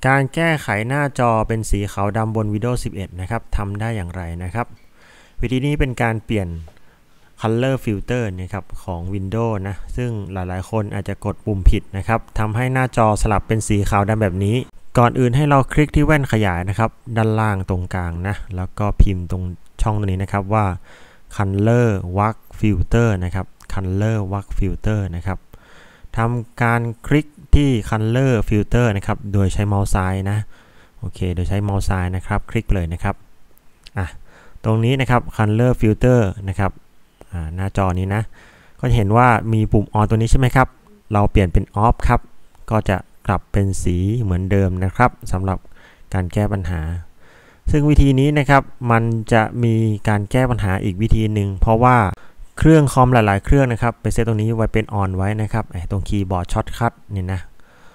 การแก้ไขหน้าจอเป็นสีขาวดำบน Windows 11 นะครับทำได้อย่างไรนะครับวิธีนี้เป็นการเปลี่ยน Color Filter นะครับของ Windows นะซึ่งหลายๆคนอาจจะกดปุ่มผิดนะครับทำให้หน้าจอสลับเป็นสีขาวดำแบบนี้ก่อนอื่นให้เราคลิกที่แว่นขยายนะครับด้านล่างตรงกลางนะแล้วก็พิมพ์ตรงช่องตรงนี้นะครับว่า Color Work Filter นะครับ Color Work Filter นะครับทำการคลิกที่ Color Filter นะครับโดยใช้เมาส์ซ้ายนะโอเคโดยใช้เมาส์ซ้ายนะครับคลิกเลยนะครับตรงนี้นะครับ Color Filter นะครับหน้าจอนี้นะก็จะเห็นว่ามีปุ่ม On ตัวนี้ใช่ไหมครับเราเปลี่ยนเป็น Off ครับก็จะกลับเป็นสีเหมือนเดิมนะครับสำหรับการแก้ปัญหาซึ่งวิธีนี้นะครับมันจะมีการแก้ปัญหาอีกวิธีหนึ่งเพราะว่าเครื่องคอมหลายๆเครื่องนะครับไปเซตตรงนี้ไว้เป็น On ไว้นะครับตรงคีย์บอร์ดช็อตคัทนี่นะ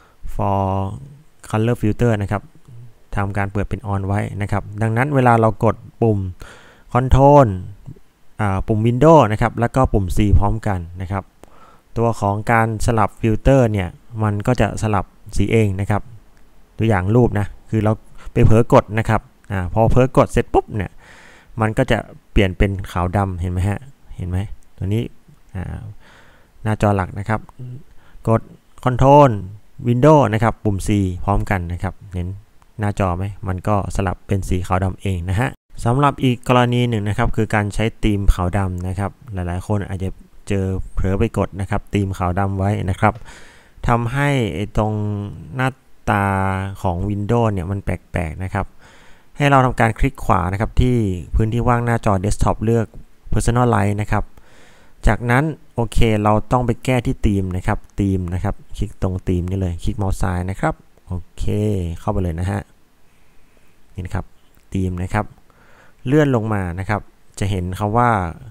for color filter นะครับทำการเปิดเป็น On ไว้นะครับดังนั้นเวลาเรากดปุ่ม Control ปุ่ม Windows นะครับแล้วก็ปุ่ม C พร้อมกันนะครับตัวของการสลับฟิลเตอร์เนี่ยมันก็จะสลับสีเองนะครับตัวอย่างรูปนะคือเราไปเผลอกดนะครับพอเผลอกดเสร็จปุ๊บเนี่ยมันก็จะเปลี่ยนเป็นขาวดำเห็นไหมฮะเห็นไหมตัวนี้หน้าจอหลักนะครับกด Control Windows นะครับปุ่ม C พร้อมกันนะครับเห็นหน้าจอไหมมันก็สลับเป็นสีขาวดำเองนะฮะสำหรับอีกกรณีหนึ่งนะครับคือการใช้ธีมขาวดำนะครับหลายๆคนอาจจะเจอเผลอไปกดนะครับธีมขาวดำไว้นะครับทำให้ตรงหน้าตาของ Windows เนี่ยมันแปลกๆนะครับให้เราทำการคลิกขวานะครับที่พื้นที่ว่างหน้าจอ Desktop เลือก Personalize นะครับจากนั้นโอเคเราต้องไปแก้ที่ธีมนะครับธีมนะครับคลิกตรงธีมนี่เลยคลิกเมาส์ซ้ายนะครับโอเคเข้าไปเลยนะฮะนี่นะครับธีมนะครับเลื่อนลงมานะครับจะเห็นคำว่า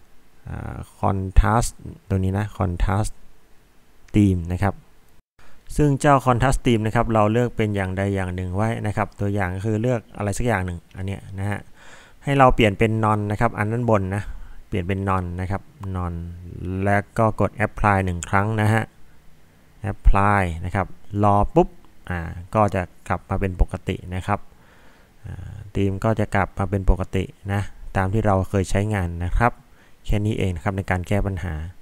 Contrast ตัวนี้นะ Contrast Theme นะครับซึ่งเจ้า Contrast Theme นะครับเราเลือกเป็นอย่างใดอย่างหนึ่งไว้นะครับตัวอย่างก็คือเลือกอะไรสักอย่างหนึ่งอันเนี้ยนะฮะให้เราเปลี่ยนเป็น None นะครับอันด้านบนนะเปลี่ยนเป็น None นะครับ None แล้วก็กด Apply 1 ครั้งนะฮะ Apply นะครับรอปุ๊บก็จะกลับมาเป็นปกตินะครับธีมก็จะกลับมาเป็นปกตินะตามที่เราเคยใช้งานนะครับแค่นี้เองนะครับในการแก้ปัญหา